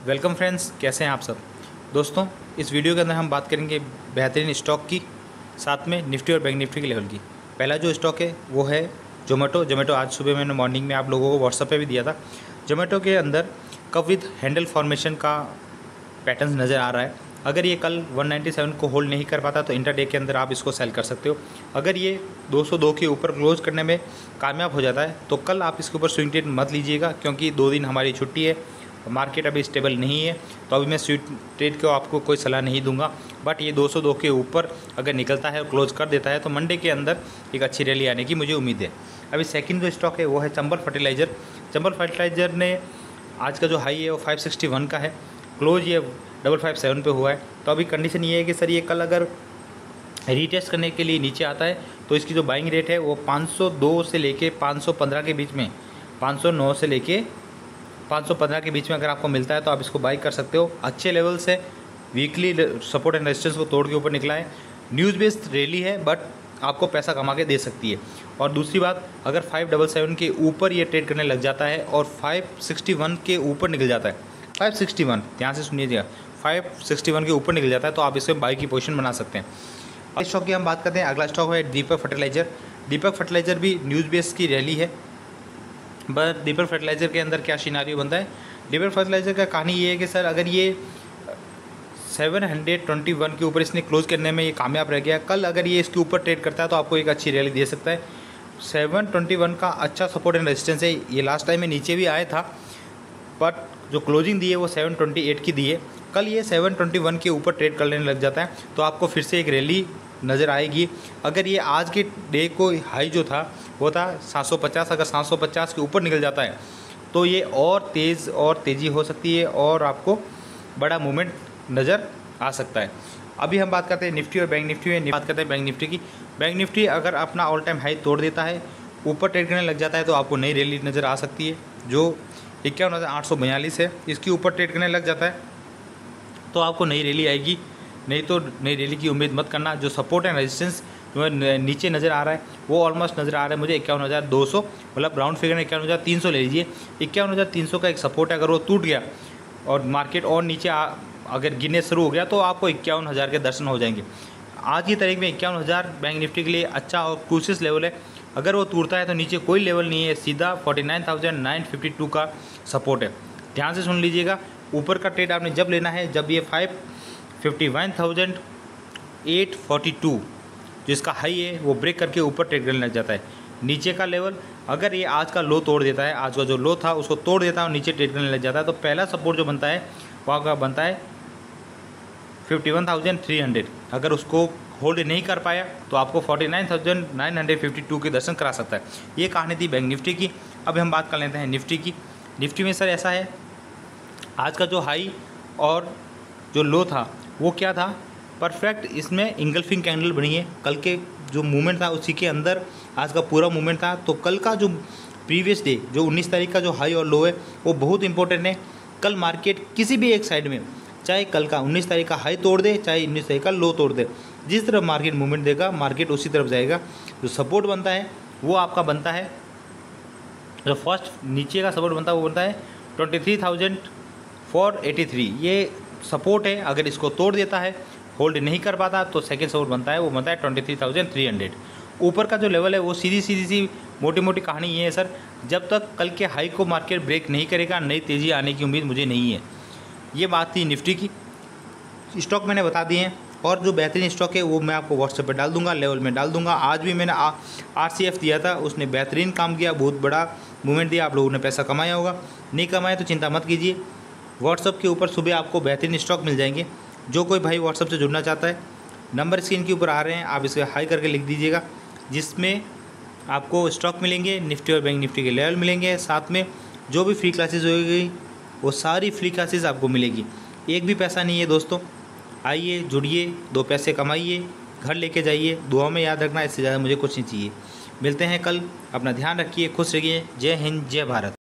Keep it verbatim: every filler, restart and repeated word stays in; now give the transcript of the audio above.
Welcome friends, कैसे हैं आप सब दोस्तों। इस वीडियो के अंदर हम बात करेंगे बेहतरीन स्टॉक की, साथ में निफ्टी और बैंक निफ्टी के लेवल की। पहला जो स्टॉक है वो है जोमेटो। जोमेटो आज सुबह मैंने मॉर्निंग में आप लोगों को व्हाट्सएप पे भी दिया था। जोमेटो के अंदर कप विद हैंडल फॉर्मेशन का पैटर्न नज़र आ रहा है। अगर ये कल एक सौ सत्तानवे को होल्ड नहीं कर पाता तो इंटरडे के अंदर आप इसको सेल कर सकते हो। अगर ये दो सौ दो के ऊपर क्लोज करने में कामयाब हो जाता है तो कल आप इसके ऊपर स्विंग ट्रेड मत लीजिएगा, क्योंकि दो दिन हमारी छुट्टी है, मार्केट अभी स्टेबल नहीं है। तो अभी मैं स्विंग ट्रेड को आपको कोई सलाह नहीं दूंगा। बट ये दो सौ दो के ऊपर अगर निकलता है और क्लोज कर देता है तो मंडे के अंदर एक अच्छी रैली आने की मुझे उम्मीद है। अभी सेकंड जो स्टॉक है वो है चंबल फर्टिलाइज़र। चंबल फर्टिलाइज़र ने आज का जो हाई है वो पाँच सौ इकसठ का है, क्लोज ये डबल फाइव सेवन पे हुआ है। तो अभी कंडीशन ये है कि सर ये कल अगर रीटेस्ट करने के लिए नीचे आता है तो इसकी जो बाइंग रेट है वो पाँच सौ दो से लेके पाँच सौ पंद्रह के बीच में, पाँच सौ नौ से लेके पाँच सौ पंद्रह के बीच में अगर आपको मिलता है तो आप इसको बाई कर सकते हो। अच्छे लेवल से वीकली सपोर्ट एंड रेजिस्टेंस को तोड़ के ऊपर निकला है। न्यूज़ बेस्ड रैली है बट आपको पैसा कमा के दे सकती है। और दूसरी बात, अगर फाइव डबल सेवन के ऊपर ये ट्रेड करने लग जाता है और फाइव सिक्सटी वन के ऊपर निकल जाता है, फाइव सिक्सटी वन ध्यान से सुनिएगा, फाइव सिक्सटी वन के ऊपर निकल जाता है तो आप इसमें बाई की पोजीशन बना सकते हैं। इस स्टॉक की हम बात करते हैं। अगला स्टॉक है दीपक फर्टिलाइज़र। दीपक फर्टिलाइज़र भी न्यूज़ बेस की रैली है, बट दीपक फर्टिलाइज़र के अंदर क्या सिनारियो बनता है। दीपक फर्टिलाइज़र का कहानी ये है कि सर अगर ये सेवन हंड्रेड ट्वेंटी वन के ऊपर इसने क्लोज करने में ये कामयाब रह गया, कल अगर ये इसके ऊपर ट्रेड करता है तो आपको एक अच्छी रैली दे सकता है। सेवन ट्वेंटी वन का अच्छा सपोर्ट एंड रेजिस्टेंस है। ये लास्ट टाइम में नीचे भी आया था बट जो क्लोजिंग दी है वो सेवन ट्वेंटी एट की दी है। कल ये सेवन ट्वेंटी वन के ऊपर ट्रेड कर लेने लग जाता है तो आपको फिर से एक रैली नज़र आएगी। अगर ये आज के डे को हाई जो था वो था सात सौ पचास, अगर सात सौ पचास के ऊपर निकल जाता है तो ये और तेज़ और तेज़ी हो सकती है और आपको बड़ा मूवमेंट नज़र आ सकता है। अभी हम बात करते हैं निफ्टी और बैंक निफ्टी में। बात करते हैं बैंक निफ्टी की। बैंक निफ्टी अगर अपना ऑल टाइम हाई तोड़ देता है, ऊपर ट्रेड करने लग जाता है तो आपको नई रैली नज़र आ सकती है जो इक्यावन हज़ार आठ सौ बयालीस है। इसके ऊपर ट्रेड करने लग जाता है तो आपको नई रैली आएगी, नहीं तो नई रैली की उम्मीद मत करना। जो सपोर्ट एंड रेजिस्टेंस जो नीचे नज़र आ रहा है वो ऑलमोस्ट नज़र आ रहा है मुझे इक्यावन हज़ार दो सौ, मतलब राउंड फिगर में इक्यावन हज़ार तीन सौ ले लीजिए। इक्यावन हज़ार तीन सौ का एक सपोर्ट है, अगर वो टूट गया और मार्केट और नीचे आ, अगर गिरने शुरू हो गया तो आपको इक्यावन हज़ार के दर्शन हो जाएंगे। आज की तारीख में इक्यावन हज़ार बैंक निफ्टी के लिए अच्छा और क्रूसियस लेवल है। अगर वो टूटता है तो नीचे कोई लेवल नहीं है, सीधा forty nine thousand nine fifty two का सपोर्ट है। ध्यान से सुन लीजिएगा, ऊपर का ट्रेड आपने जब लेना है जब ये five fifty one thousand eight forty two जिसका हाई है वो ब्रेक करके ऊपर ट्रेड करने लग जाता है। नीचे का लेवल अगर ये आज का लो तोड़ देता है, आज का जो लो था उसको तोड़ देता है और नीचे ट्रेड करने लग जाता है तो पहला सपोर्ट जो बनता है वहाँ का बनता है fifty one thousand three hundred. अगर उसको होल्ड नहीं कर पाया तो आपको forty nine thousand nine hundred fifty two के दर्शन करा सकता है। ये कहानी थी बैंक निफ्टी की। अब हम बात कर लेते हैं निफ्टी की। निफ्टी में सर ऐसा है, आज का जो हाई और जो लो था वो क्या था, परफेक्ट इसमें इंगल्फिंग कैंडल बनी है। कल के जो मूवमेंट था उसी के अंदर आज का पूरा मूवमेंट था। तो कल का जो प्रीवियस डे जो उन्नीस तारीख का जो हाई और लो है वो बहुत इंपॉर्टेंट है। कल मार्केट किसी भी एक साइड में, चाहे कल का उन्नीस तारीख का हाई तोड़ दे चाहे उन्नीस तारीख का लो तोड़ दे, जिस तरफ मार्केट मूवमेंट देगा मार्केट उसी तरफ जाएगा। जो सपोर्ट बनता है वो आपका बनता है, जो फर्स्ट नीचे का सपोर्ट बनता है वो बनता है twenty three thousand four eighty three. ये सपोर्ट है, अगर इसको तोड़ देता है, होल्ड नहीं कर पाता तो सेकंड सपोर्ट बनता है वो बनता है twenty three thousand three hundred. ऊपर का जो लेवल है वो सीधी सीधी सी मोटी मोटी कहानी ये है सर, जब तक कल के हाई को मार्केट ब्रेक नहीं करेगा नई तेज़ी आने की उम्मीद मुझे नहीं है। ये बात थी निफ्टी की। स्टॉक मैंने बता दिए हैं और जो बेहतरीन स्टॉक है वो मैं आपको व्हाट्सएप पे डाल दूंगा, लेवल में डाल दूंगा। आज भी मैंने आर सी एफ दिया था, उसने बेहतरीन काम किया, बहुत बड़ा मूवमेंट दिया, आप लोगों ने पैसा कमाया होगा। नहीं कमाया तो चिंता मत कीजिए, व्हाट्सएप के ऊपर सुबह आपको बेहतरीन स्टॉक मिल जाएंगे। जो कोई भाई व्हाट्सएप से जुड़ना चाहता है, नंबर स्क्रीन के ऊपर आ रहे हैं, आप इसे हाई करके लिख दीजिएगा, जिसमें आपको स्टॉक मिलेंगे, निफ्टी और बैंक निफ्टी के लेवल मिलेंगे, साथ में जो भी फ्री क्लासेस होगी वो सारी फ्री क्लासेस आपको मिलेगी। एक भी पैसा नहीं है दोस्तों, आइए जुड़िए, दो पैसे कमाइए, घर लेके जाइए। दुआ में याद रखना, इससे ज़्यादा मुझे कुछ नहीं चाहिए। मिलते हैं कल, अपना ध्यान रखिए, खुश रहिए। जय हिंद, जय भारत।